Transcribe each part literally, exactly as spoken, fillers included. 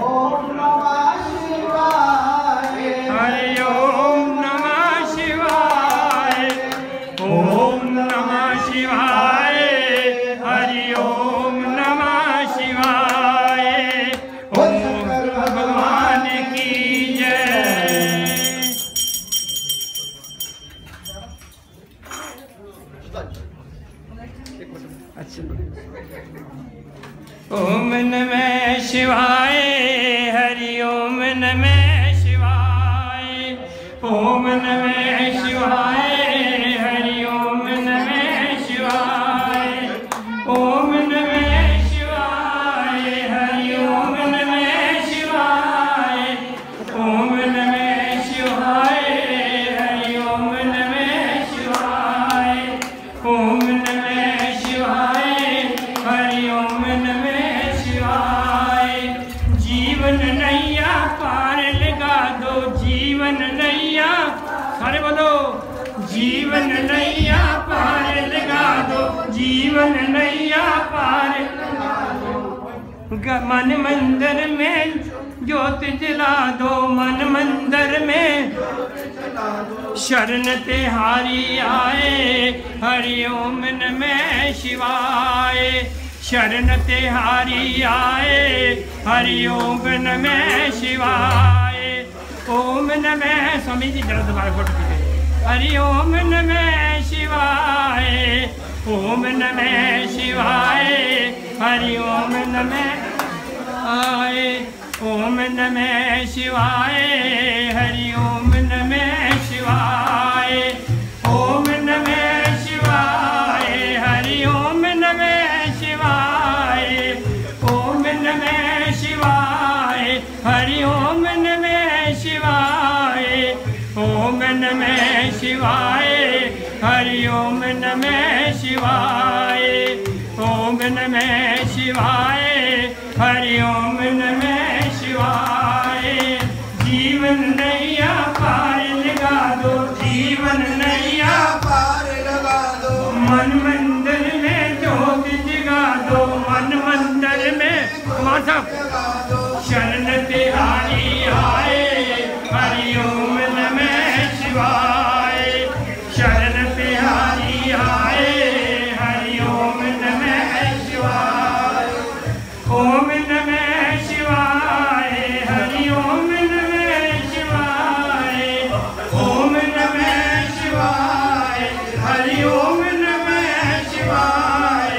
ओम नमः शिवाय। हरि ओम नमः शिवाय। ओम नमः शिवाय। हरि ओम नमः शिवाय। ओम भगवान की जय। अच्छा, ओम नमः शिवाय। हरि ओम नमः शिवाय। ओम नमः शिवाय। हरि ओम नमः शिवाय। ओम नमः शिवाय। हरि ओम नमः शिवाय। ओम नमः शिवाय। हरि ओम नमः शिवाय। ओम नमः शिवाय। हरि ओम नमः शिवाय। जीवन नैया पार लगा दो, जीवन नैया, सारे बोलो, जीवन नैया पार लगा दो, जीवन नैया पार लगा दो। मन मंदिर में ज्योत जला दो, मन मंदिर में शरण तिहारी आए। हरि ओम नमः शिवाय। शरण तिहारी आए। हरि ओम नमः शिवाय। ओम नमः, स्वामी जी जरा दोबारा फोटो खींचे। हरि ओम नमः शिवाय। ओम नमः शिवाय। हरि ओम नमः आए। ओम नमः शिवाय। हरि ओम नमः शिवाय। ओम नमः शिवाय। हरि ओम नमः शिवाय। ओम नमः शिवाय। हरि ओम नमः शिवाय। ओम नमः शिवाय। हरि ओम नमः शिवाय। ओम नमः शिवाय। हरि ओम नमः शिवाय। जीवन नैया पार लगा दो, जीवन नैया पार लगा दो। मन मंदिर में ज्योत जगा दो, मन मंदिर में माता शरण तिहारी आए। हरि ओम नमः शिवाय। शरण तिहारी आए। हरि ओम नमः शिवाय। ओम नमः शिवाय। हरि ओम नमः शिवाय। ओम नमः शिवाय। हरि ओम नमः शिवाय।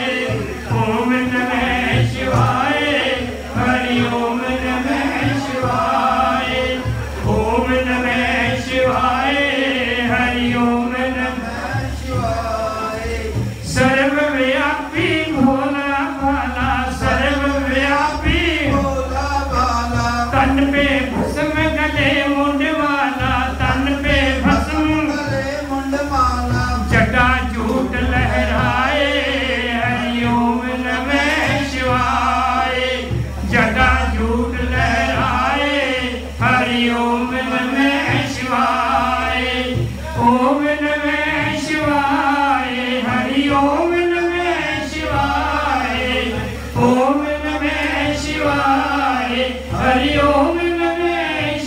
ओम नमः शिवाय। हरि ओम नमः शिवाय। ओम नमः शिवाय। हरि ओम नमः शिवाय। सर्वव्यापी भोला भाला, सर्वव्यापी भोला भाला। तन पे भस्म गले मुंड वाला, तन पे भस्म गले मुंड माला। जटा जूट लहराए। हरि ओम नमः शिवाय। जटा जूट लहराए। हरि ओम नमः शिवाय। ओम नमः शिवाय। हरि ओम नमः शिवाय। ओम नमः शिवाय। हरि ओम नमः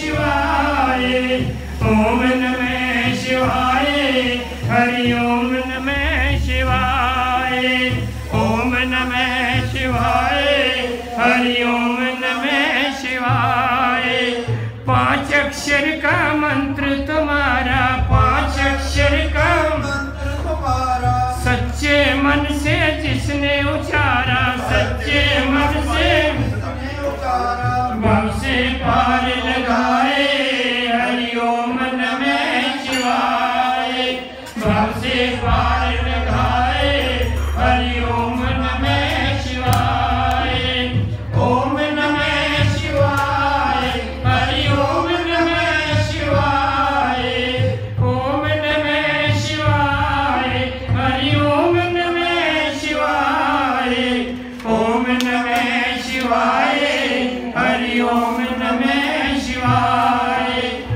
शिवाय। ओम नमः शिवाय। हरि ओम नमः शिवाय। ओम नमः शिवाय। हरि ओम नमः शिवाय। पांच अक्षर का मंत्र तुम्हारा, पांच अक्षर का मंत्र तुम्हारा। सच्चे मन से जिसने उचारा, सच्चे मन से उचारा। भव से पार लगाए। हरि ओम नमः शिवाय। भव से पार लगाए। हरि ओम नमः शिवाय। ओम नमः शिवाय। हरि ओम नमः शिवाय। ओम नमः शिवाय। हरि ओम नमः शिवाय। ओम नमः शिवाय। हरि ओम नमः शिवाय।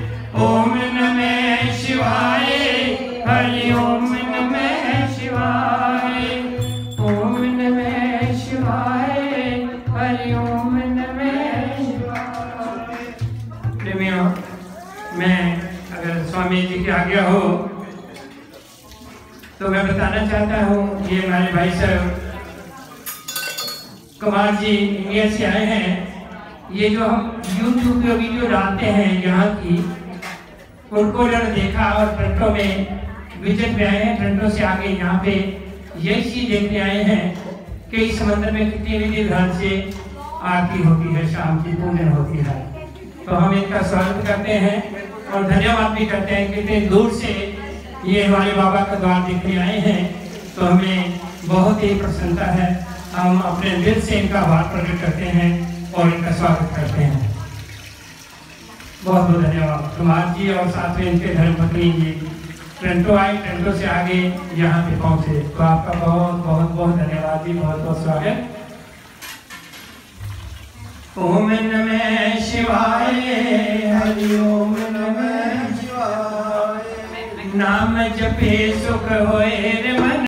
ओम नमः शिवाय। हरि ओम नमः शिवाय। ओम नमः शिवाय। हरि ओम नमः प्रेमियों, मैं अगर स्वामी जी की आज्ञा हो तो मैं बताना चाहता हूँ, ये हमारे भाई साहब कुमार जी इंडिया से आए हैं। ये जो हम यूट्यूब पे वीडियो डालते हैं यहाँ की, उनको उन्होंने देखा और टोरंटो में विजिट में आए हैं। टोरंटो से आगे यहाँ पे यही चीज देखने आए हैं कि इस समंदर में कितनी विधि विधान से आरती होती है, शाम की पूजन होती है। तो हम इनका स्वागत करते हैं और धन्यवाद भी करते हैं। कितने दूर से ये हमारे बाबा का द्वार देखने आए हैं, तो हमें बहुत ही प्रसन्नता है। हम अपने दिल से इनका आभार प्रकट करते हैं और इनका स्वागत करते हैं। बहुत बहुत धन्यवाद कुमार जी और साथ में इनके धर्मपत्नी जी टोरंटो आए, टोरंटो से आगे यहाँ पे पहुँचे, तो आपका बहुत बहुत बहुत धन्यवाद जी, बहुत बहुत स्वागत। ओम नमः शिवाय, हरि ओम नमः शिवाय। नाम जपे सुख होए रे मन।